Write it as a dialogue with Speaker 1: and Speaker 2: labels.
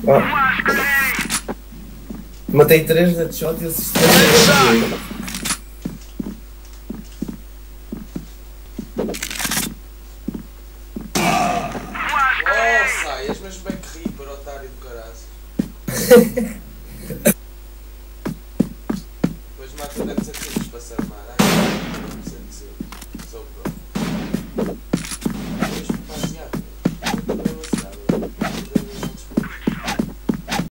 Speaker 1: Ah, matei 3 headshot e assisti 3
Speaker 2: Nossa, és mesmo back reaper, otário do caralho.